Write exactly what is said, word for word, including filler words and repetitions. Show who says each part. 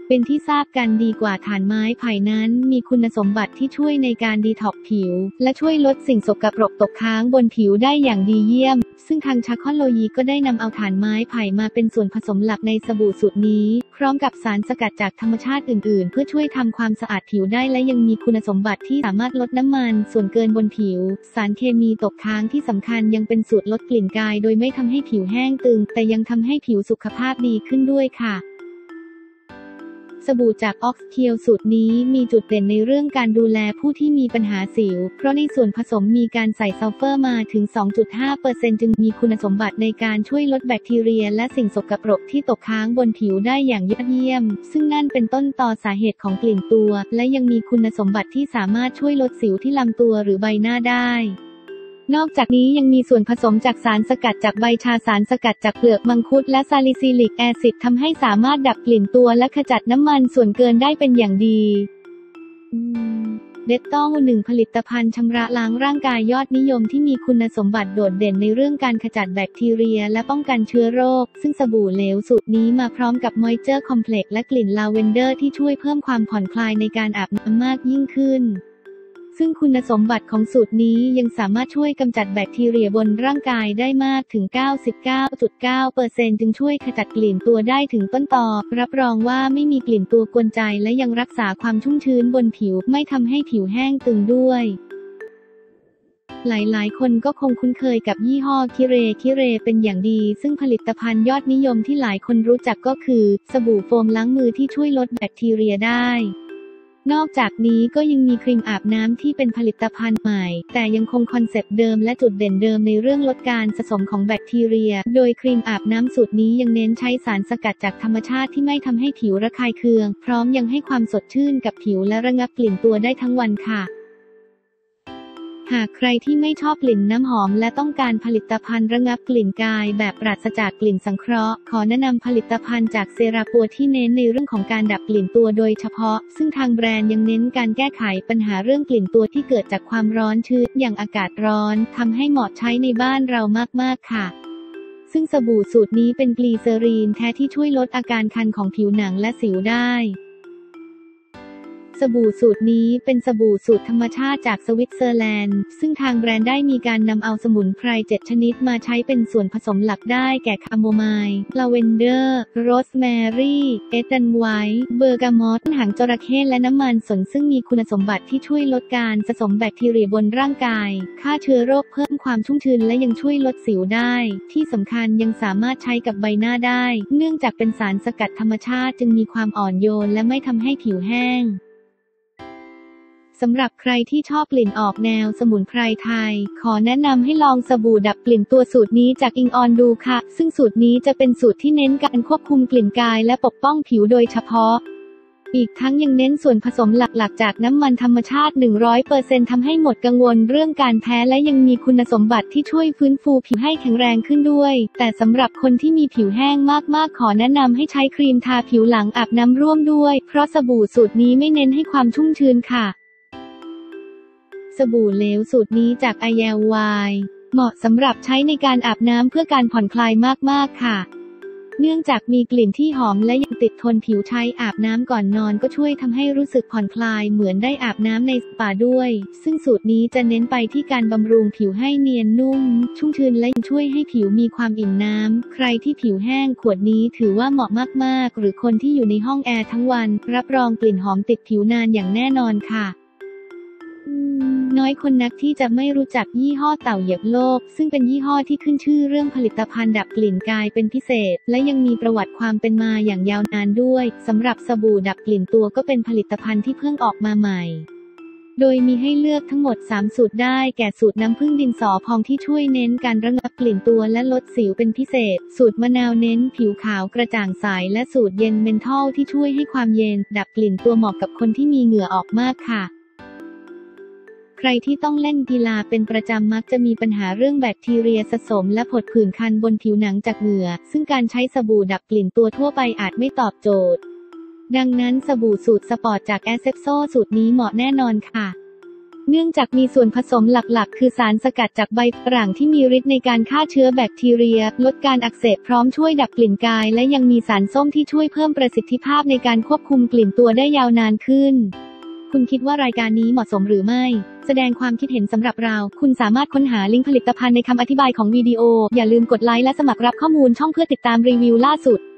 Speaker 1: เป็นที่ทราบกันดีกว่าถ่านไม้ไผ่นั้นมีคุณสมบัติที่ช่วยในการดีท็อกซ์ผิวและช่วยลดสิ่งสกปรกตกค้างบนผิวได้อย่างดีเยี่ยมซึ่งทางชาคโลยีก็ได้นำเอาถ่านไม้ไผ่มาเป็นส่วนผสมหลักในสบู่สูตรนี้พร้อมกับสารสกัดจากธรรมชาติอื่นๆเพื่อช่วยทำความสะอาดผิวได้และยังมีคุณสมบัติที่สามารถลดน้ำมันส่วนเกินบนผิวสารเคมีตกค้างที่สำคัญยังเป็นสูตรลดกลิ่นกายโดยไม่ทำให้ผิวแห้งตึงแต่ยังทำให้ผิวสุขภาพดีขึ้นด้วยค่ะสบู่จากออกซ์เคียวสูตรนี้มีจุดเด่นในเรื่องการดูแลผู้ที่มีปัญหาสิวเพราะในส่วนผสมมีการใส่ซัลเฟอร์มาถึง สองจุดห้าเปอร์เซ็นต์ จึงมีคุณสมบัติในการช่วยลดแบคทีเรียและสิ่งสกปรกที่ตกค้างบนผิวได้อย่างยอดเยี่ยมซึ่งนั่นเป็นต้นตอสาเหตุของกลิ่นตัวและยังมีคุณสมบัติที่สามารถช่วยลดสิวที่ลำตัวหรือใบหน้าได้นอกจากนี้ยังมีส่วนผสมจากสารสกัดจากใบชาสารสกัดจากเปลือกมังคุดและซาลิซิลิกแอซิดทำให้สามารถดับกลิ่นตัวและขจัดน้ำมันส่วนเกินได้เป็นอย่างดีเดตตองหนึ่งผลิตภัณฑ์ชำระล้างร่างกายยอดนิยมที่มีคุณสมบัติโดดเด่นในเรื่องการขจัดแบคทีเรียและป้องกันเชื้อโรคซึ่งสบู่เหลวสูตรนี้มาพร้อมกับมอยเจอร์คอมเพล็กซ์และกลิ่นลาเวนเดอร์ที่ช่วยเพิ่มความผ่อนคลายในการอาบน้ำมากยิ่งขึ้นซึ่งคุณสมบัติของสูตรนี้ยังสามารถช่วยกำจัดแบคทีเรียบนร่างกายได้มากถึง เก้าสิบเก้าจุดเก้าเปอร์เซ็นต์ จึงช่วยขจัดกลิ่นตัวได้ถึงต้นตอรับรองว่าไม่มีกลิ่นตัวกวนใจและยังรักษาความชุ่มชื้นบนผิวไม่ทำให้ผิวแห้งตึงด้วยหลายๆคนก็คงคุ้นเคยกับยี่ห้อคิเรคิเรเป็นอย่างดีซึ่งผลิตภัณฑ์ยอดนิยมที่หลายคนรู้จักก็คือสบู่โฟมล้างมือที่ช่วยลดแบคทีเรียได้นอกจากนี้ก็ยังมีครีมอาบน้ำที่เป็นผลิตภัณฑ์ใหม่แต่ยังคงคอนเซปต์เดิมและจุดเด่นเดิมในเรื่องลดการสะสมของแบคทีเรียโดยครีมอาบน้ำสูตรนี้ยังเน้นใช้สารสกัดจากธรรมชาติที่ไม่ทำให้ผิวระคายเคืองพร้อมยังให้ความสดชื่นกับผิวและระงับกลิ่นตัวได้ทั้งวันค่ะหากใครที่ไม่ชอบกลิ่นน้ำหอมและต้องการผลิตภัณฑ์ระงับกลิ่นกายแบบปราศจากกลิ่นสังเคราะห์ขอแนะนำผลิตภัณฑ์จากเซราปัวที่เน้นในเรื่องของการดับกลิ่นตัวโดยเฉพาะซึ่งทางแบรนด์ยังเน้นการแก้ไขปัญหาเรื่องกลิ่นตัวที่เกิดจากความร้อนชื้นอย่างอากาศร้อนทำให้เหมาะใช้ในบ้านเรามากๆค่ะซึ่งสบู่สูตรนี้เป็นกลีเซอรีนแท้ที่ช่วยลดอาการคันของผิวหนังและสิวได้สบู่สูตรนี้เป็นสบู่สูตรธรรมชาติจากสวิตเซอร์แลนด์ซึ่งทางแบรนด์ได้มีการนำเอาสมุนไพรเจ็ดชนิดมาใช้เป็นส่วนผสมหลักได้แก่คาโมไมล์ลาเวนเดอร์โรสแมรี่เอตันไวท์เบอร์กามอตหางจระเข้และน้ำมันสนซึ่งมีคุณสมบัติที่ช่วยลดการสะสมแบคทีเรียบนร่างกายฆ่าเชื้อโรคเพิ่มความชุ่มชื้นและยังช่วยลดสิวได้ที่สำคัญยังสามารถใช้กับใบหน้าได้เนื่องจากเป็นสารสกัดธรรมชาติจึงมีความอ่อนโยนและไม่ทำให้ผิวแห้งสำหรับใครที่ชอบกลิ่นออกแนวสมุนไพรไทยขอแนะนำให้ลองสบู่ดับกลิ่นตัวสูตรนี้จากอิงออนดูค่ะซึ่งสูตรนี้จะเป็นสูตรที่เน้นการควบคุมกลิ่นกายและปกป้องผิวโดยเฉพาะอีกทั้งยังเน้นส่วนผสมหลักๆจากน้ำมันธรรมชาติ หนึ่งร้อยเปอร์เซ็นต์ ทำให้หมดกังวลเรื่องการแพ้และยังมีคุณสมบัติที่ช่วยฟื้นฟูผิวให้แข็งแรงขึ้นด้วยแต่สำหรับคนที่มีผิวแห้งมากๆขอแนะนำให้ใช้ครีมทาผิวหลังอาบน้ำร่วมด้วยเพราะสบู่สูตรนี้ไม่เน้นให้ความชุ่มชื้นค่ะสบู่เหลวสูตรนี้จาก ไอ แอล วาย เหมาะสำหรับใช้ในการอาบน้ำเพื่อการผ่อนคลายมากๆค่ะเนื่องจากมีกลิ่นที่หอมและยังติดทนผิวใช้อาบน้ำก่อนนอนก็ช่วยทำให้รู้สึกผ่อนคลายเหมือนได้อาบน้ำในสปาด้วยซึ่งสูตรนี้จะเน้นไปที่การบำรุงผิวให้เนียนนุ่มชุ่มชื้นและยังช่วยให้ผิวมีความอิ่มน้ำใครที่ผิวแห้งขวดนี้ถือว่าเหมาะมากๆหรือคนที่อยู่ในห้องแอร์ทั้งวันรับรองกลิ่นหอมติดผิวนานอย่างแน่นอนค่ะน้อยคนนักที่จะไม่รู้จักยี่ห้อเต่าเหยียบโลกซึ่งเป็นยี่ห้อที่ขึ้นชื่อเรื่องผลิตภัณฑ์ดับกลิ่นกายเป็นพิเศษและยังมีประวัติความเป็นมาอย่างยาวนานด้วยสำหรับสบู่ดับกลิ่นตัวก็เป็นผลิตภัณฑ์ที่เพิ่งออกมาใหม่โดยมีให้เลือกทั้งหมดสามสูตรได้แก่สูตรน้ำผึ้งดินสอพองที่ช่วยเน้นการระงับกลิ่นตัวและลดสิวเป็นพิเศษสูตรมะนาวเน้นผิวขาวกระจ่างใสและสูตรเย็นเมนทอลที่ช่วยให้ความเย็นดับกลิ่นตัวเหมาะกับคนที่มีเหงื่อออกมากค่ะใครที่ต้องเล่นกีฬาเป็นประจำมักจะมีปัญหาเรื่องแบคทีเรียสะสมและผดผื่นคันบนผิวหนังจากเหงื่อซึ่งการใช้สบู่ดับกลิ่นตัวทั่วไปอาจไม่ตอบโจทย์ดังนั้นสบู่สูตรสปอร์ตจากแอสเซปโซสูตรนี้เหมาะแน่นอนค่ะเนื่องจากมีส่วนผสมหลักๆคือสารสกัดจากใบฝรั่งที่มีฤทธิ์ในการฆ่าเชื้อแบคทีเรียลดการอักเสบพร้อมช่วยดับกลิ่นกายและยังมีสารส้มที่ช่วยเพิ่มประสิทธิภาพในการควบคุมกลิ่นตัวได้ยาวนานขึ้นคุณคิดว่ารายการนี้เหมาะสมหรือไม่แสดงความคิดเห็นสำหรับเราคุณสามารถค้นหาลิงก์ผลิตภัณฑ์ในคำอธิบายของวิดีโออย่าลืมกดไลค์และสมัครรับข้อมูลช่องเพื่อติดตามรีวิวล่าสุด